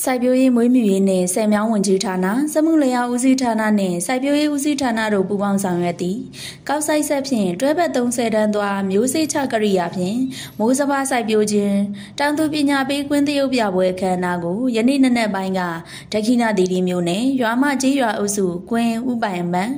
စိုက်ပျိုးရေးမွေးမြူရေးနဲ့ဆယ်မြောင်းဝန်ကြီးဌာနစက်မှုလျာဦးစီးဌာနနဲ့စိုက်ပျိုးရေးဦးစီးဌာနတို့ပူးပေါင်းဆောင်ရွက်သည့်ကောက်စိုက်ဆက်ဖြင့်တွဲဘက်30တန်းသွားမျိုးစေ့ချကရိယာဖြင့်မိုးစပါးစိုက်ပျိုးခြင်းတောင်သူပညာပေးကွင်းသရုပ်ပြပွဲအခမ်းအနားကိုယနေ့နက်ပိုင်းကဒက္ခိဏသီရိမြို့နယ်ရွာမကြီးရွာအုပ်စုကွင်းဥပိုင်အမှန်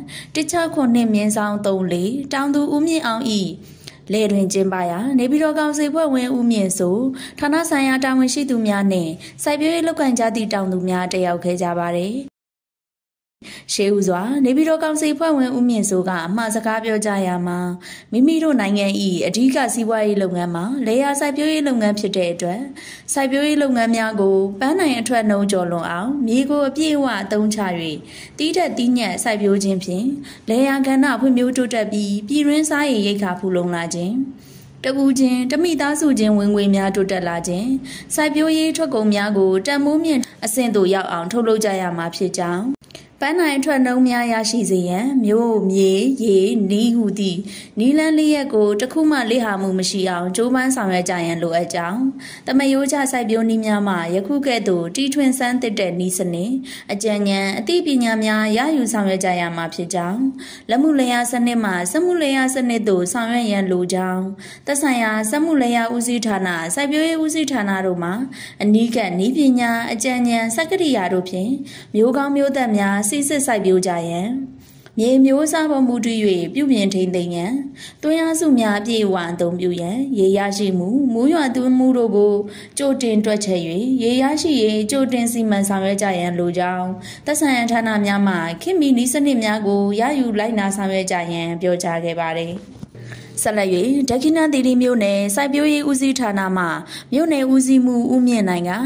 169-34တောင်သူဦးမြင့်အောင်၏လေတွင်ကျင်းပရာနေပြည်တော်ကောင်စီဖွဲ့ဝင်ဦးမြင့်စိုးဌာနဆိုင်ရာတာဝန်ရှိသူများနှင့်စိုက်ပျိုးရေးလုပ်ကိုင်ကြသည့်တောင်သူများတက်ရောက်ခဲ့ကြပါသည်ရှေးဦးစွာနေပြည်တော်ကောင်စီဖွဲ့ဝင်ဦးမြင့်စိုးကအမှားစကားပြောကြရမှာမိမိတို့နိုင်ငံ၏အဓိကစီးပွားရေးလုပ်ငန်းမှာလေယာစိုက်ပျိုးရေးလုပ်ငန်းဖြစ်တဲ့အတွက်စိုက်ပျိုးရေးလုပ်ငန်းများကိုပန်းနိုင်အထွက်နှုန်းကျော်လွန်အောင်မြေကိုအပြည့်အဝအသုံးချ၍တီးတက်တီးညက်စိုက်ပျိုးခြင်းဖြင့်လေယာကဏ္ဍဖွံ့ဖြိုးတိုးတက်ပြီးပြည်တွင်းစားရည်ရိက္ခာဖူလုံလာခြင်းတကူချင်းတမိသားစုချင်းဝင်ငွေများတိုးတက်လာခြင်းစိုက်ပျိုးရေးထွက်ကုန်များကိုတန်မိုးမြင့်အဆင့်သို့ရောက်အောင်ထုတ်လုပ်ကြရမှာဖြစ်ကြောင်းပန်းနိုင်ထွက်နှုန်းများရရှိစေရန်မြို့မြေရေနီးဟုသည့်နီလန်းလေးရက်ကိုတခုမှလေ့ဟာမှုမရှိအောင်ကြိုးပမ်းဆောင်ရွက်ကြရန်လိုအပ်ကြောင်းတမယိုးချစိုက်ပျိုးနည်းများမှာယခုကဲ့သို့တီထွင်ဆန်းသစ်တဲ့နည်းစနစ်အကြံဉာဏ်အသိပညာများရယူဆောင်ရွက်ကြရမှာဖြစ်ကြောင်းလက်မှုလျာစနစ်မှစက်မှုလျာစနစ်သို့ဆောင်ရွက်ရန်လိုကြောင်းသက်ဆိုင်ရာစက်မှုလျာဦးစီးဌာနစိုက်ပျိုးရေးဦးစီးဌာနတို့မှအနီးကပ်နည်းပညာအကြံဉာဏ်စက်ကရိယာတို့ဖြင့်မျိုးကောင်းမျိုးသက်များစီစစ်စိုက်ပျိုးကြရန်မြေမျိုးစားပေါ်မူတည်၍ပြုပြင်ထိန်းသိမ်းရန်တွင်းအားစုများအပြည့်အဝအသုံးပြုရန်ရေရရှိမှုမူးရွာသွင်းမှုတို့ကိုကြိုတင်တွက်ချက်၍ရေရရှိရေးကြိုတင်စီမံဆောင်ရွက်ကြရန်လိုကြောင်းသက်ဆိုင်ရာဌာနများမှခေတ်မီနည်းစနစ်များကိုရယူလိုက်နာဆောင်ရွက်ကြရန်ပြောကြားခဲ့ပါသည်ဆက်လက်၍ဒက္ခိဏသီရိမြို့နယ်စိုက်ပျိုးရေးဦးစီးဌာနမှမြို့နယ်ဦးစီးမှုဦးမြင့်နိုင်က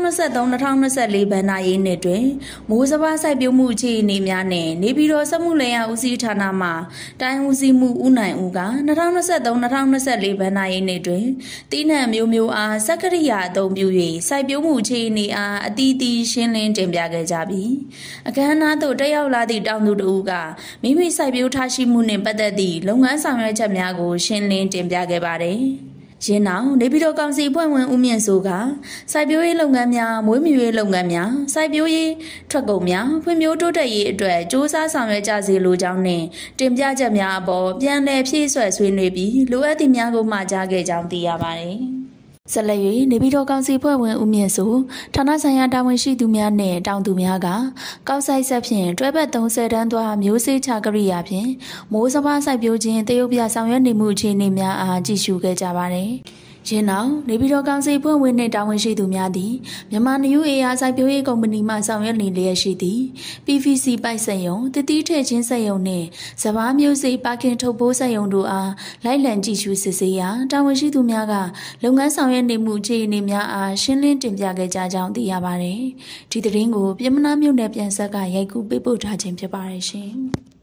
2023-2024ဘဏ္ဍာရေးနှစ်တွင်မိုးစပါးစိုက်ပျိုးမှုအခြေအနေများနဲ့နေပြည်တော်စက်မှုလျာဦးစီးဌာနမှတိုင်းဦးစီးမှုဦးနိုင်ဦးက2023-2024ဘဏ္ဍာရေးနှစ်တွင်တီးနှံမျိုးအားစက်ကရိယာအသုံးပြု၍စိုက်ပျိုးမှုအခြေအနေအားအသီးသီးရှင်းလင်းတင်ပြခဲ့ကြပြီးအခမ်းအနားသို့တက်ရောက်လာသည့်တောင်သူတို့ကမိမိစိုက်ပျိုးထားရှိမှုနှင့်ပတ်သက်သည့်လုပ်ငန်းဆောင်ရွက်ချက်များကိုရှင်းလင်းတင်ပြခဲ့ပါတယ်။ယင်းနောက်နေပြည်တော်ကောင်စီဖွဲ့ဝင်ဦးမြင့်စိုးကစိုက်ပျိုးရေးလုပ်ငန်းများမွေးမြူရေးလုပ်ငန်းများစိုက်ပျိုးရေးထွက်ကုန်များဖွံ့ဖြိုးတိုးတက်ရေးအတွက်စ조사ဆောင်ရွက်ကြစေလိုကြောင်းနှင့်တင်ပြချက်များအပေါ်ပြန်လည်ဖြည့်ဆွဲဆွေးနွေးပြီးလိုအပ်သည့်များကိုမှာကြားခဲ့ကြောင်းသိရပါတယ်။ဆက်လက်၍နေပြည်တော်ကောင်စီဖွဲ့ဝင်ဦးမြင့်စိုးဌာနဆိုင်ရာတာဝန်ရှိသူများနှင့်တောင်သူများကကောက်စိုက်ဆက်ဖြင့်တွဲဘက်30တန်းသွားမျိုးစေ့ချကရိယာဖြင့်မိုးစပါးစိုက်ပျိုးခြင်းတရုပ်ပြဆောင်ရွက်နေမှုအခြေအနေများအားကြည့်ရှုခဲ့ကြပါသည်ယင်းနောက်နေပြည်တော်ကောင်စီဖွဲ့ဝင်နှင့်တာဝန်ရှိသူများသည်မြန်မာနယူးအေယာစိုက်ပျိုးရေးကုမ္ပဏီမှဆောင်ရွက်နေလျက်ရှိသည့် PVC ပိုက်စက်ရုံတတိထည့်ခြင်းစက်ရုံနှင့်စပါးမျိုးစေ့ပါကင်ထုတ်ပိုးစက်ရုံတို့အားလိုက်လံကြည့်ရှုစစ်ဆေးရာတာဝန်ရှိသူများကလုပ်ငန်းဆောင်ရွက်နေမှုအခြေအနေများအားရှင်းလင်းတင်ပြခဲ့ကြကြောင်းသိရပါတယ်။ဒီသတင်းကိုပြည်မနာမြို့နယ်ပြန်ဆက်ကရိုက်ကူးပေးပို့ထားခြင်းဖြစ်ပါတယ်ရှင်။